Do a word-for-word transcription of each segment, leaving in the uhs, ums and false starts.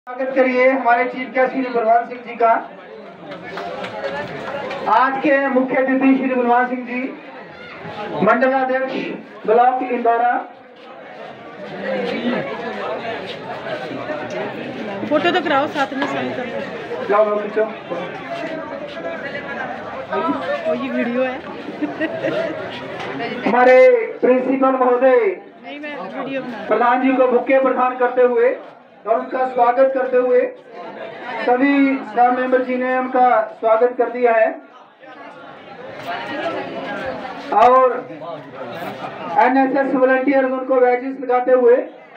स्वागत करिए हमारे चीफ गेस्ट श्री बलवान सिंह जी का। आज के मुख्य अतिथि श्री बलवान सिंह जी, मंडलाध्यक्ष ब्लॉक इंदौरा। फोटो तो कराओ साथ में साइन कर जाओ खींचो। वो ये वीडियो है। हमारे प्रिंसिपल महोदय नहीं मैं वीडियो बना प्रधान जी को बुके प्रदान करते हुए और उनका स्वागत करते हुए सभी स्टाफ मेंबर जी ने उनका स्वागत कर दिया है और एनएसएस वॉलंटियर उनको बैचेस लगाते हुए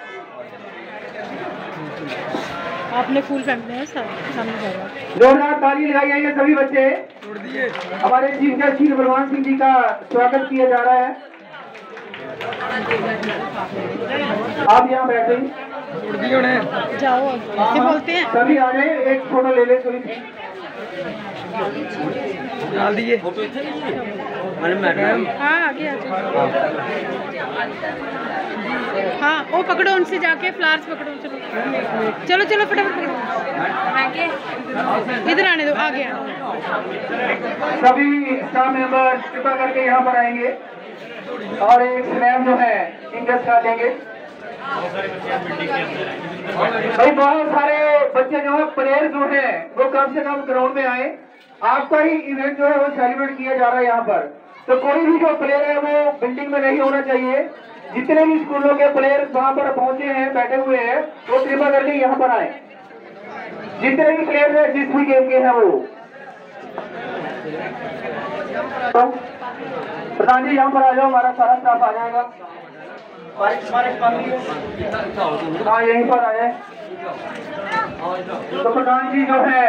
आपने फूल फेंकने हैं सामने जाएगा। जोरदार ताली लगाई है। ये सभी बच्चे हमारे चीफ गेस्ट श्री बलवान सिंह जी का स्वागत किया जा रहा है। आप यहाँ बैठे जाओ ऐसे बोलते हैं। सभी आ जाए, एक फोटो ले ले थोड़ी सी डाल दिए। हाँ आगे आ जाओ। हाँ वो पकड़ो उनसे जाके फ्लावर्स पकड़ो। चलो चलो चलो फटाफट पकड़ो। इधर आने दो, आगे आने दो। सभी स्टाफ मेंबर कृपा करके यहाँ पर आएंगे और एक स्लैब जो है इंग्लिश का देंगे। भाई बहुत सारे बच्चे जो है प्लेयर जो है वो कम से कम ग्राउंड में आए। आपका ही इवेंट जो है वो सेलिब्रेट किया जा रहा है यहाँ पर, तो कोई भी जो प्लेयर है वो बिल्डिंग में नहीं होना चाहिए। जितने भी स्कूलों के प्लेयर वहाँ पर पहुंचे हैं, बैठे हुए हैं, वो कृपा करके यहाँ पर आए। जितने भी प्लेयर है जिस भी गेम के हैं वो। तो प्रधान जी यहाँ पर आ जाओ, हमारा सारा स्टाफ आ जाएगा। हाँ यहीं पर आए। तो प्रधान जी जो है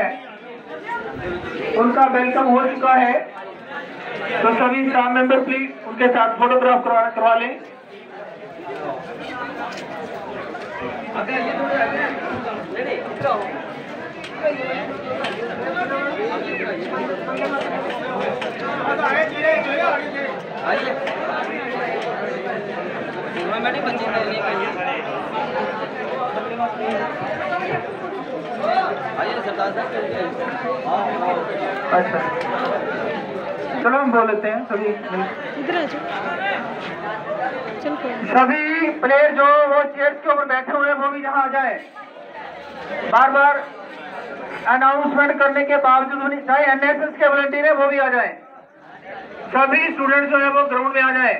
उनका वेलकम हो चुका है, तो सभी स्टाफ मेंबर प्लीज उनके साथ फोटोग्राफ करवा करवा लें। अच्छा चलो हम बोल लेते हैं सभी। इधर आ जाओ। चल सभी प्लेयर जो वो चेयर्स के ऊपर बैठे हुए हैं वो भी यहाँ आ जाए। बार बार अनाउंसमेंट करने के बावजूद चाहे एनएसएस के वॉलंटियर है वो भी आ जाए। सभी स्टूडेंट जो है वो ग्राउंड में आ जाए।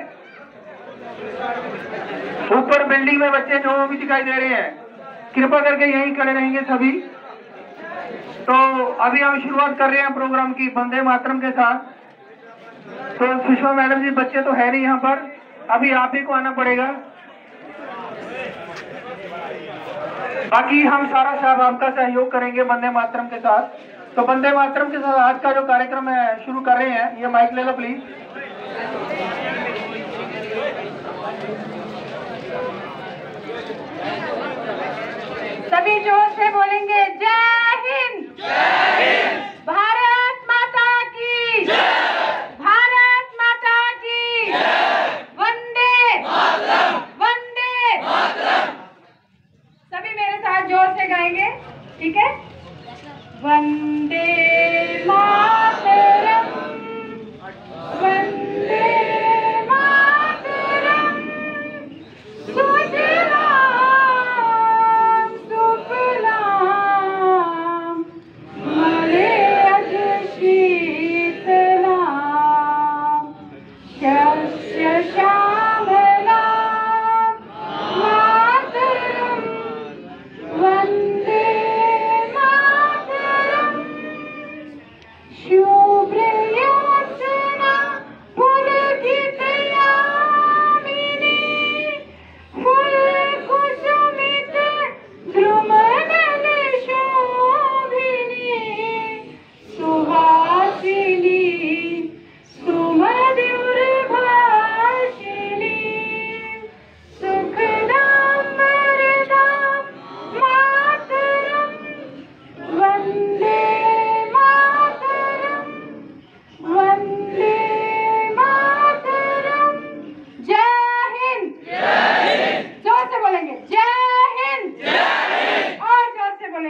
ऊपर बिल्डिंग में बच्चे जो वो भी दिखाई दे रहे हैं, कृपा करके यहीं खड़े रहेंगे सभी। तो अभी हम शुरुआत कर रहे हैं प्रोग्राम की वंदे मातरम के साथ। तो सुषमा मैडम जी बच्चे तो है नहीं यहाँ पर, अभी आप ही को आना पड़ेगा। बाकी हम सारा साहब आपका सहयोग करेंगे वंदे मातरम के साथ। तो वंदे मातरम के साथ आज का जो कार्यक्रम है शुरू कर रहे हैं। ये माइक ले लो प्लीज। सभी जोर से बोलेंगे जय हिंद, भारत माता की, भारत माता की, वंदे वंदे। सभी मेरे साथ जोर से गाएंगे, ठीक है? वंदे मातरम, वंदे मातरम, सुजलाम सुफलाम मलयज शीतलाम शस्य श्यामलाम मातरम, वंदे मातरम,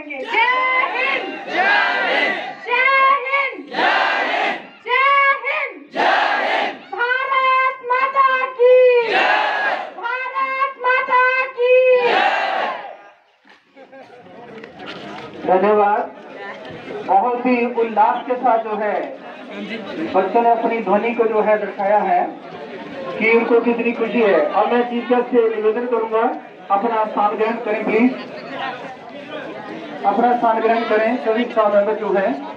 करेंगे। जय हिंद, जय हिंद, जय हिंद, जय हिंद, जय हिंद। भारत माता की जय, भारत माता की जय। धन्यवाद। बहुत ही उल्लास के साथ जो है बच्चों ने अपनी ध्वनि को जो है दर्शाया है कि उनको कितनी खुशी है। और मैं चीफ गेस्ट से निवेदन करूंगा अपना स्थान ग्रहण करें प्लीज, अपना स्थान ग्रहण करें। सभी स्टाफ मेंबर जो है